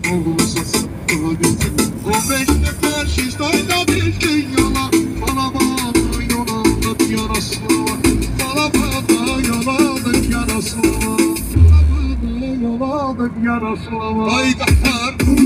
olsa sıktığı gözüm. O benimle karşı oynamıştın yola. Bana bana yol aldık yarası var. Bana bana yol aldık yarası var. Bana bana yol aldık yarası var. Haydar